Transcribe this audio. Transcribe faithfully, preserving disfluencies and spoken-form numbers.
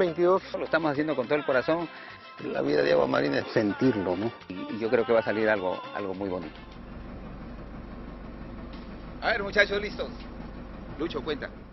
veintidós. Lo estamos haciendo con todo el corazón. La vida de Agua Marina es sentirlo, ¿no? Y, y yo creo que va a salir algo, algo muy bonito. A ver, muchachos, listos. Lucho, cuenta.